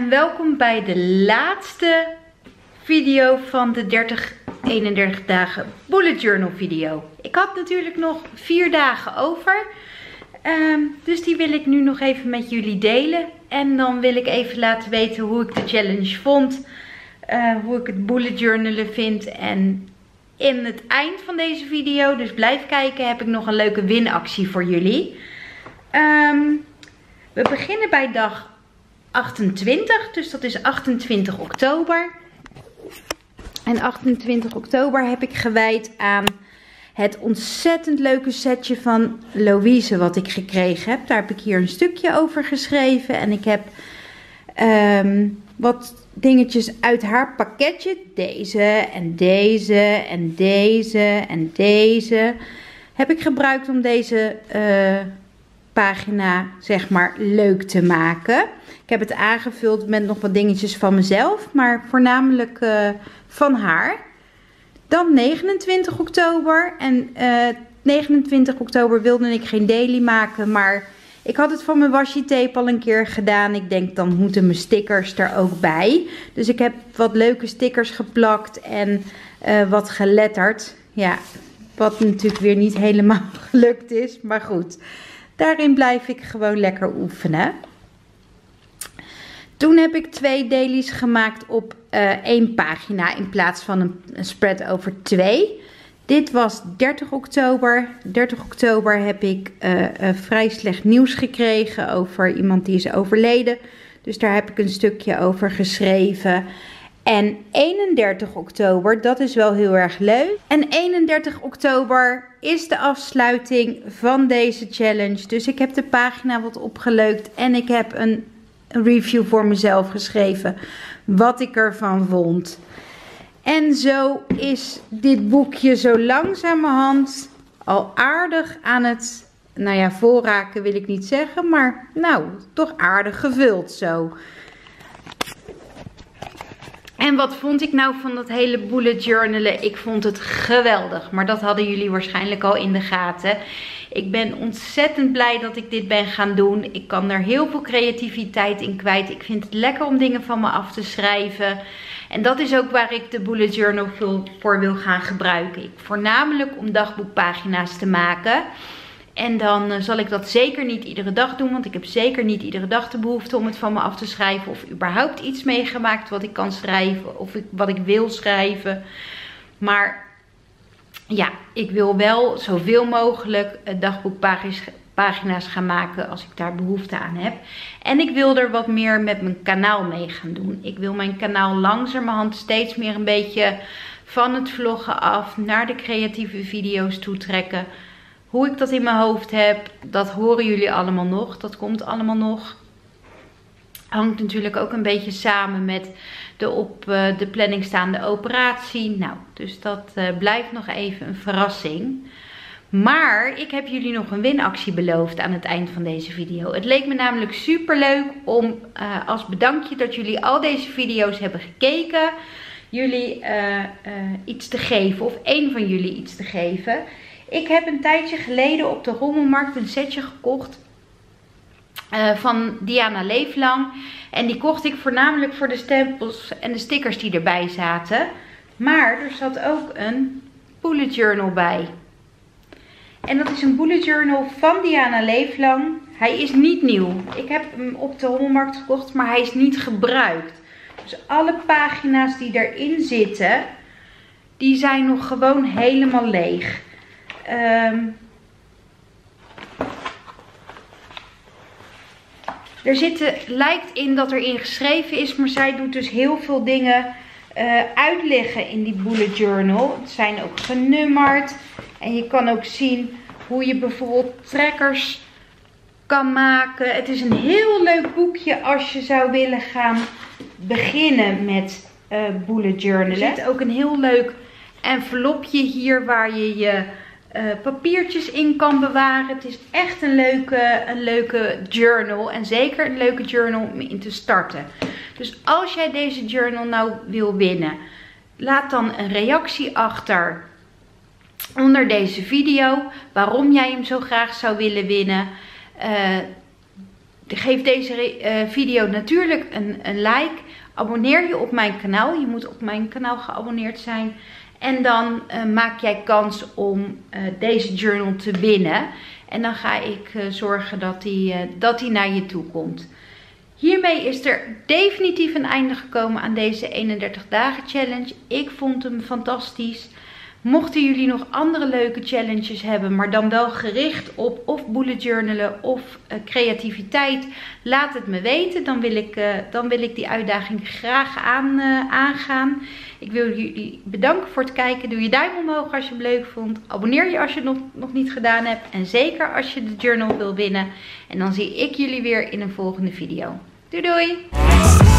en welkom bij de laatste video van de 31 dagen bullet journal video. Ik had natuurlijk nog 4 dagen over, dus die wil ik nu nog even met jullie delen. En dan wil ik even laten weten hoe ik de challenge vond, hoe ik het bullet journalen vind. En in het eind van deze video, dus blijf kijken, heb ik nog een leuke winactie voor jullie. We beginnen bij dag 28, dus dat is 28 oktober. En 28 oktober heb ik gewijd aan het ontzettend leuke setje van Louise wat ik gekregen heb. Daar heb ik hier een stukje over geschreven. En ik heb wat dingetjes uit haar pakketje. Deze en deze en deze en deze. Heb ik gebruikt om deze pagina zeg maar leuk te maken. Ik heb het aangevuld met nog wat dingetjes van mezelf, maar voornamelijk van haar. Dan 29 oktober. En 29 oktober wilde ik geen daily maken, maar ik had het van mijn washi tape al een keer gedaan. Ik denk dan moeten mijn stickers er ook bij. Dus ik heb wat leuke stickers geplakt en wat geletterd. Ja, wat natuurlijk weer niet helemaal gelukt is, maar goed. Daarin blijf ik gewoon lekker oefenen. Toen heb ik 2 dailies gemaakt op 1 pagina in plaats van een spread over 2. Dit was 30 oktober. 30 oktober heb ik vrij slecht nieuws gekregen over iemand die is overleden. Dus daar heb ik een stukje over geschreven. En 31 oktober, dat is wel heel erg leuk. En 31 oktober is de afsluiting van deze challenge. Dus ik heb de pagina wat opgeleukt en ik heb een review voor mezelf geschreven. Wat ik ervan vond. En zo is dit boekje zo langzamerhand al aardig aan het, nou ja, volraken wil ik niet zeggen. Maar nou, toch aardig gevuld zo. En wat vond ik nou van dat hele bullet journalen? Ik vond het geweldig. Maar dat hadden jullie waarschijnlijk al in de gaten. Ik ben ontzettend blij dat ik dit ben gaan doen. Ik kan er heel veel creativiteit in kwijt. Ik vind het lekker om dingen van me af te schrijven. En dat is ook waar ik de bullet journal voor wil gaan gebruiken. Voornamelijk om dagboekpagina's te maken. En dan zal ik dat zeker niet iedere dag doen. Want ik heb zeker niet iedere dag de behoefte om het van me af te schrijven. Of überhaupt iets meegemaakt wat ik kan schrijven. Of wat ik wil schrijven. Maar ja, ik wil wel zoveel mogelijk dagboekpagina's gaan maken als ik daar behoefte aan heb. En ik wil er wat meer met mijn kanaal mee gaan doen. Ik wil mijn kanaal langzamerhand steeds meer een beetje van het vloggen af naar de creatieve video's toe trekken. Hoe ik dat in mijn hoofd heb, dat horen jullie allemaal nog. Dat komt allemaal nog. Hangt natuurlijk ook een beetje samen met de op de planning staande operatie. Nou, dus dat blijft nog even een verrassing. Maar ik heb jullie nog een winactie beloofd aan het eind van deze video. Het leek me namelijk super leuk om als bedankje dat jullie al deze video's hebben gekeken. Jullie iets te geven, of één van jullie iets te geven. Ik heb een tijdje geleden op de rommelmarkt een setje gekocht van Diana Leeflang. En die kocht ik voornamelijk voor de stempels en de stickers die erbij zaten. Maar er zat ook een bullet journal bij. En dat is een bullet journal van Diana Leeflang. Hij is niet nieuw. Ik heb hem op de rommelmarkt gekocht, maar hij is niet gebruikt. Dus alle pagina's die erin zitten, die zijn nog gewoon helemaal leeg. Lijkt in dat erin geschreven is, maar zij doet dus heel veel dingen uitleggen in die bullet journal. Het zijn ook genummerd en je kan ook zien hoe je bijvoorbeeld trackers kan maken. Het is een heel leuk boekje als je zou willen gaan beginnen met bullet journalen. Er zit ook een heel leuk envelopje hier waar je je papiertjes in kan bewaren. Het is echt een leuke journal. En zeker een leuke journal om in te starten. Dus als jij deze journal nou wil winnen, laat dan een reactie achter onder deze video. Waarom jij hem zo graag zou willen winnen. geef deze video natuurlijk een like. Abonneer je op mijn kanaal. Je moet op mijn kanaal geabonneerd zijn. En dan maak jij kans om deze journal te winnen. En dan ga ik zorgen dat die naar je toe komt. Hiermee is er definitief een einde gekomen aan deze 31 dagen challenge. Ik vond hem fantastisch. Mochten jullie nog andere leuke challenges hebben, maar dan wel gericht op of bullet journalen of creativiteit, laat het me weten. Dan wil ik die uitdaging graag aangaan. Ik wil jullie bedanken voor het kijken. Doe je duim omhoog als je het leuk vond. Abonneer je als je het nog niet gedaan hebt. En zeker als je de journal wil winnen. En dan zie ik jullie weer in een volgende video. Doei doei!